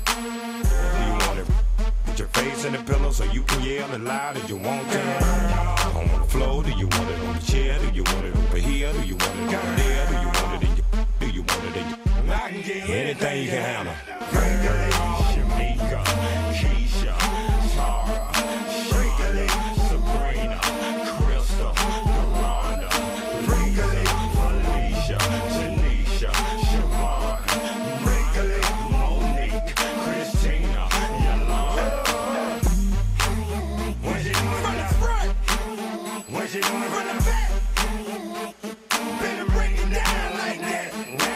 Do you want it? Put your face in the pillow so you can yell as loud as you want to. On the floor, do you want it on the chair? Do you want it over here? Do you want it over there? Do you want it in your? Do you want it in your? I can get anything you can handle. Shamika, Keisha, Tara, Shakely, Sabrina, Crystal, Rhonda, Wrigley, Felicia, Tanisha, Siobhan, Wrigley, Monique, Christina, Yolanda. When she doing from the front, when she doing from the back, better break it down like that.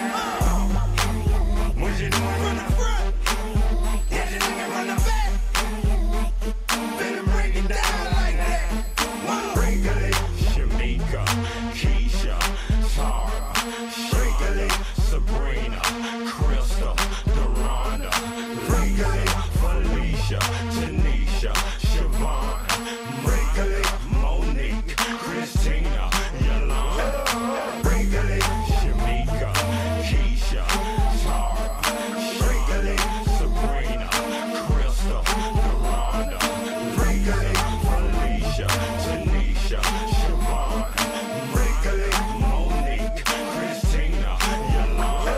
When she doing from the front, yeah, she looking from the back, better break it down like that. Wrigley, Shamika, Keisha, Tara, Shakely, Sabrina, Crystal, Deronda, Wrigley, Felicia, Tanisha, Siobhan, Wrigley, Monique, Christina, Yolanda, Wrigley, Shamika, Keisha, Tara, Shakely, Sabrina, Crystal, Deronda, Wrigley, Felicia, Tanisha, Siobhan, Wrigley, Monique, Christina, Yolanda.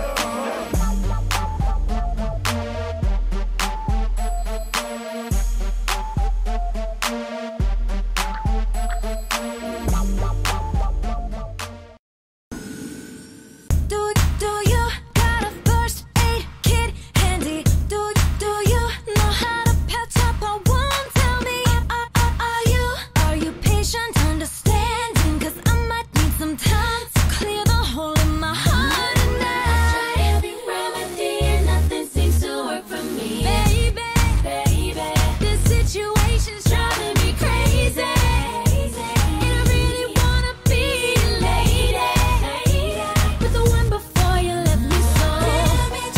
Do you got a first aid kit handy? Do you know how to patch up a wound? Tell me, are you patient, understanding? 'Cause I might need some time to clear the hole in my heart tonight. Tried every remedy and nothing seems to work for me. Baby, this situation's driving me crazy. And I really wanna be a lady, but the one before you left me so damage.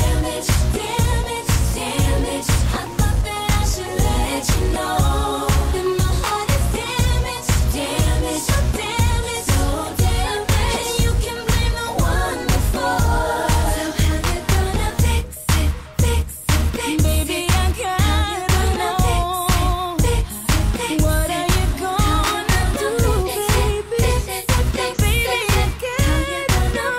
I thought that I should let you know that my heart is damaged, so damaged, and you can blame the one before. So how you gonna fix it? Baby, I gotta know. What are you gonna do, baby? Baby, I gotta know.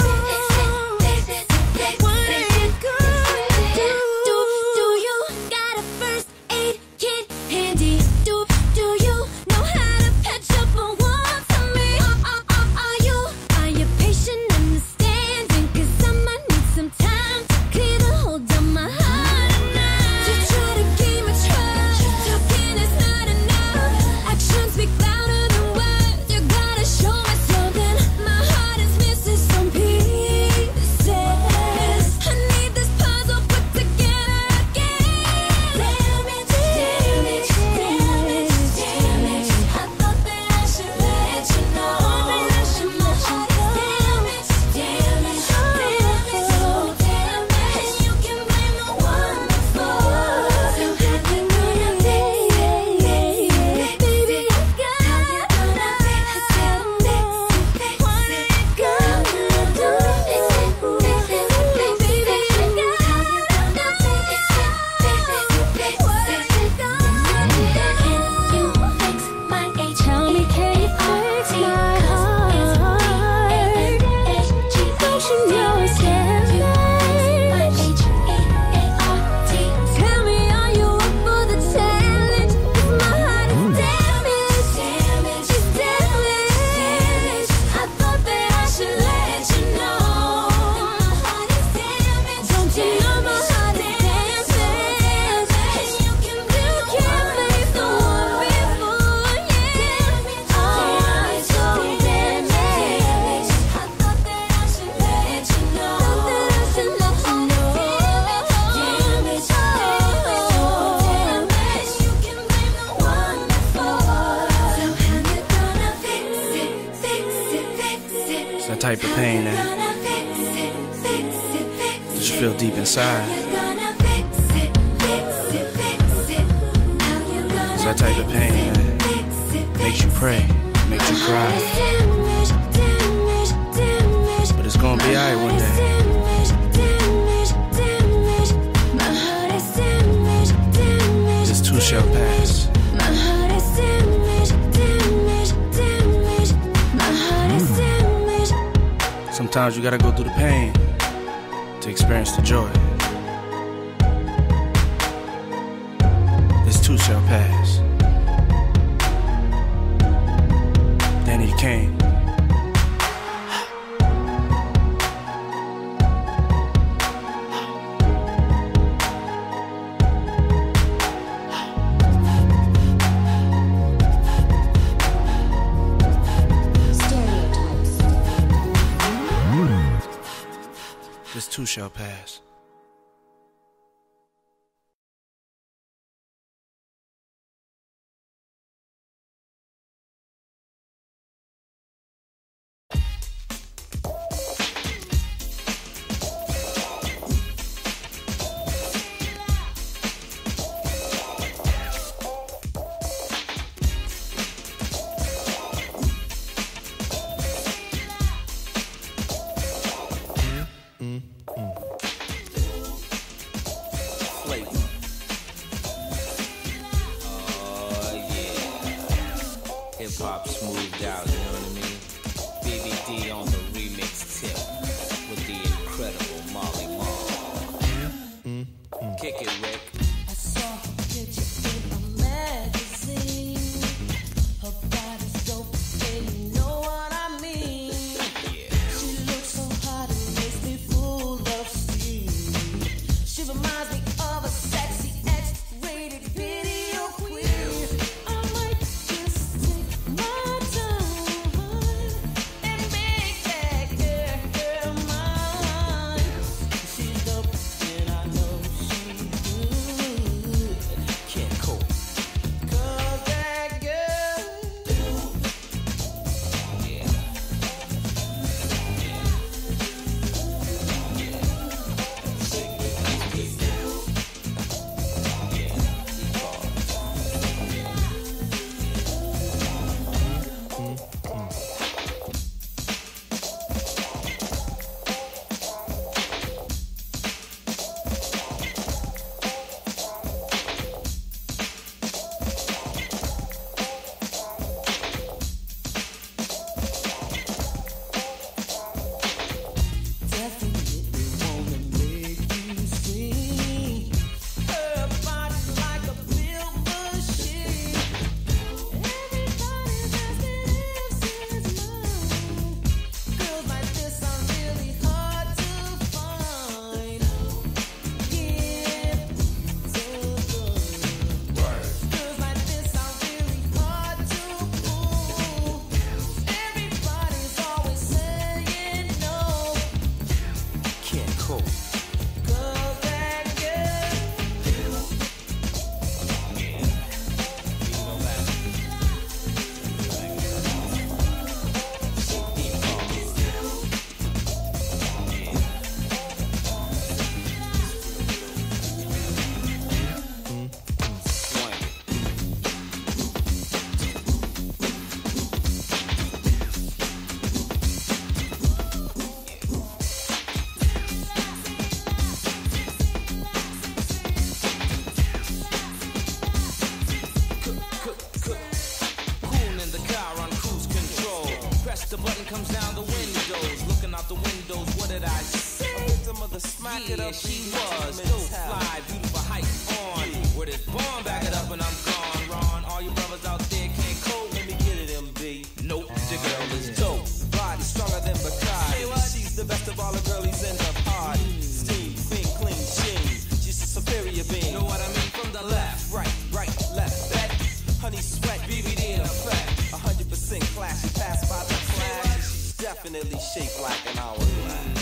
What are you gonna do? Do you got a first aid kit handy? Do you know how to patch up a wound for me? Are you patient, understanding? 'Cause I might need some time to clear the hole down my heart tonight. You try to gain my trust, talking is not enough. Actions speak louder than words. You gotta show me something. My heart is missing some pieces. I need this puzzle put together again. Damage. I thought that I should let you know. My heart is damaged, so damaged, and you can blame the one before. So how you gonna fix it? Baby, I gotta fix it. What are you gonna do? Baby, I gotta what are you gonna do? Can you fix my H? Tell me, can you fix my heart? Don't you know it's damaged? Tell me, are you up for the challenge? 'Cause my heart is damaged, it's damaged. I thought that I should let you know. My heart is damaged. Don't you know my heart is damaged? And you can blame the one before, yeah. Oh, I'm so damaged. I thought that I should let you know. Damaged, so damaged. You can blame the one before. So how you gonna fix it? It's that type of pain that you feel deep inside. It's that type of pain that makes you pray, makes you cry. But it's gonna be alright one day. My heart is shall pass. My heart is damaged, damaged, damaged. My heart is damaged. Sometimes you gotta go through the pain to experience the joy. This too shall pass. Danny Kane. This too shall pass. Hip-hop smoothed out, you know what I mean? BBD on the remix tip with the incredible Molly Mall. Kick it, Rick. I saw her picture in a magazine. Her body's so big, you know what I mean. She looks so hot, it makes me full of steam. She reminds me of a sexy X-rated video queen. I might just take my time and make that girl mine. She's dope and I know she's good. Can't cope. 'Cause that girl, Yeah. definitely wanna make you scream. Her body's like a pill machine. Everybody's asking if she's mine. Girls like this are really hard to find. Yeah, so good. Girls like this are really hard to fool. Everybody's always saying no. Can't cope. 'Cause that girl, Cool in the car on cruise control. Press the button, comes down the windows. Looking out the windows, what did I say? A victim of the smack it Yeah, up. she was. Dope fly, beautiful height on. Where this bomb, back it up and I'm gone. Ron, all you brothers out there can't cope. Let me get it, MB. Nope, the girl is dope. Body stronger than Bacardi. Say what? She's the best of all the girlies in the party. Steam, clean, clean, sheen. She's a superior being. Know what I mean? From the left. Right, left, bet. Honey sweat, BBD in effect. 100% classy, pass by the flash. She's definitely shaped like an hourglass.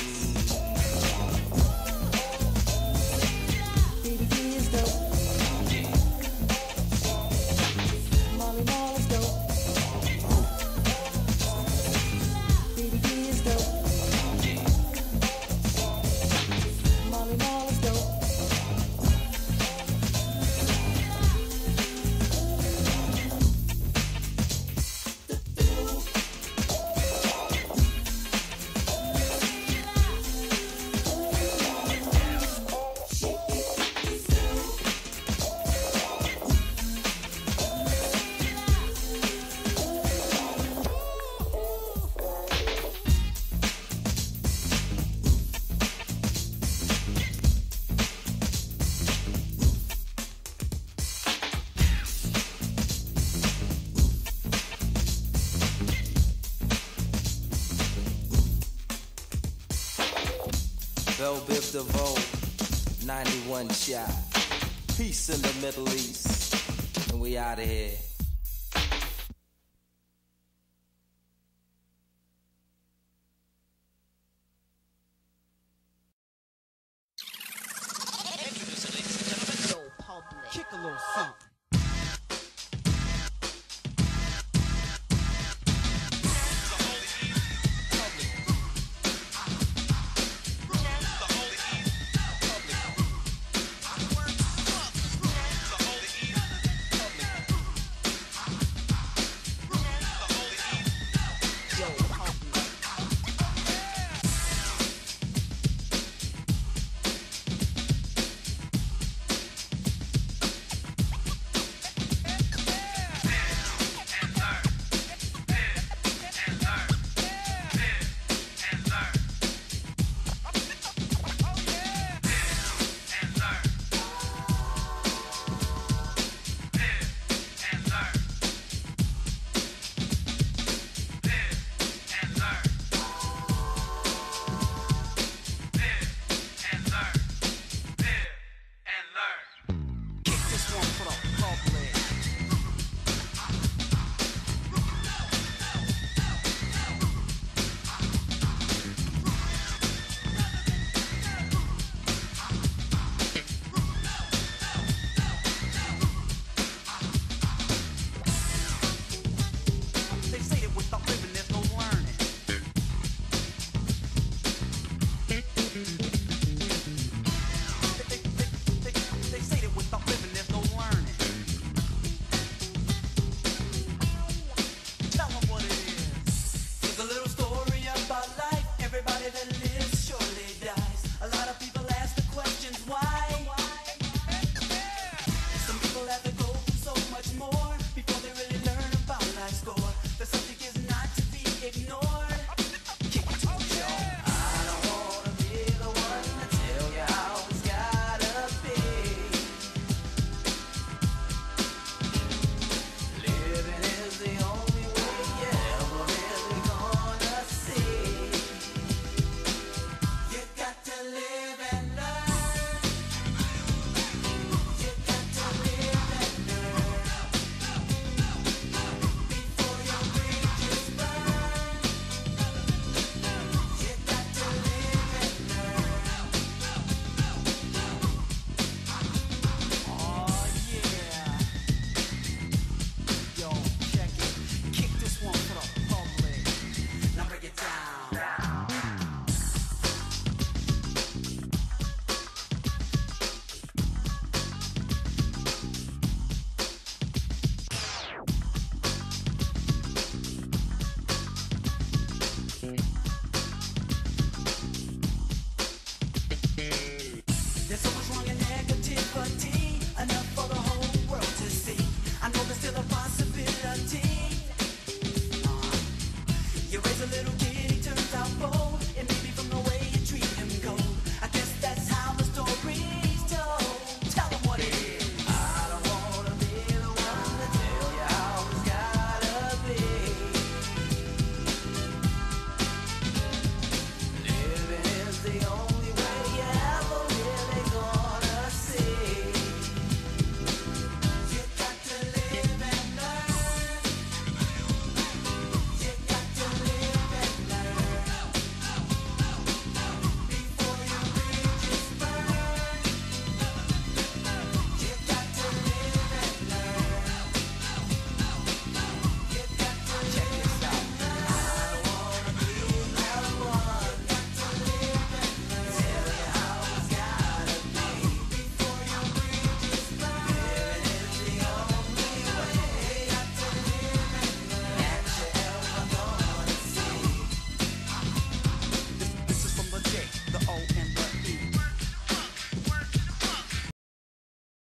BBD is dope. Molly Mall is dope. BBD is dope. Molly Mall is dope. Bell Biv DeVoe, 91 shot. Peace in the Middle East. And we out of here. Kick a little funk.